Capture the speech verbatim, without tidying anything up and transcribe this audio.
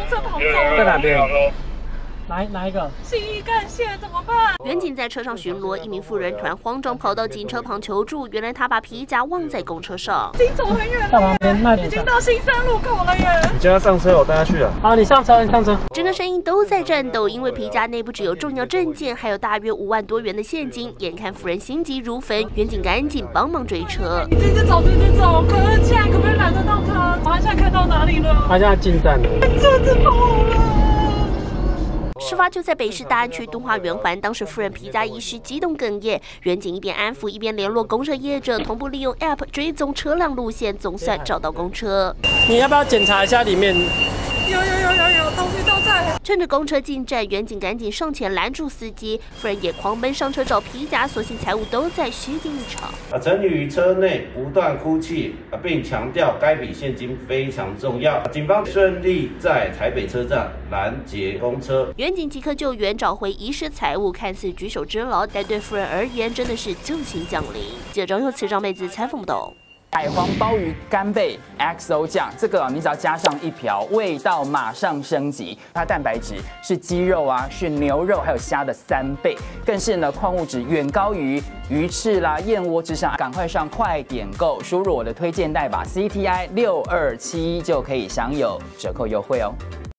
公车跑走了。 在哪边？哪哪一个？ 信义干线怎么办？ 员警在车上巡逻，一名妇人突然慌张跑到警车旁求助，原来她把皮夹忘在公车上。 已经走很远了耶，已经到新山路口了耶。 你叫他上车，我带他去啊。好，你上车，你上车。 整个声音都在颤抖，因为皮夹内部只有重要证件，还有大约五万多元的现金。眼看妇人心急如焚，员警赶紧帮忙追车。 你直接走，直接走。可是现在可不可以拦得到他？他现在开到哪里了？ 他现在进站了。 车子跑了。 事发就在北市大安区敦化圆环，当时妇人皮夹遗失，激动哽咽。员警一边安抚，一边联络公车业者，同步利用 App 追踪车辆路线，总算找到公车。 你要不要检查一下里面？ 有有有有有，东西都在。 趁着公车进站，员警赶紧上前拦住司机，妇人也狂奔上车找皮夹，所幸财物都在，虚惊一场。 啊，陈女于车内不断哭泣，啊，并强调该笔现金非常重要。警方顺利在台北车站拦截公车， 员警即刻救援，找回遗失财物，看似举手之劳，但对妇人而言真的是救星降临。记者张佑慈、张妹子采访报道。 海皇鲍鱼干贝 X O 酱，这个你只要加上一瓢，味道马上升级。它蛋白质是鸡肉啊，是牛肉还有虾的三倍，更是呢矿物质远高于鱼翅啦、燕窝之上。赶快上快点购，输入我的推荐代码 C T I 六二七就可以享有折扣优惠哦。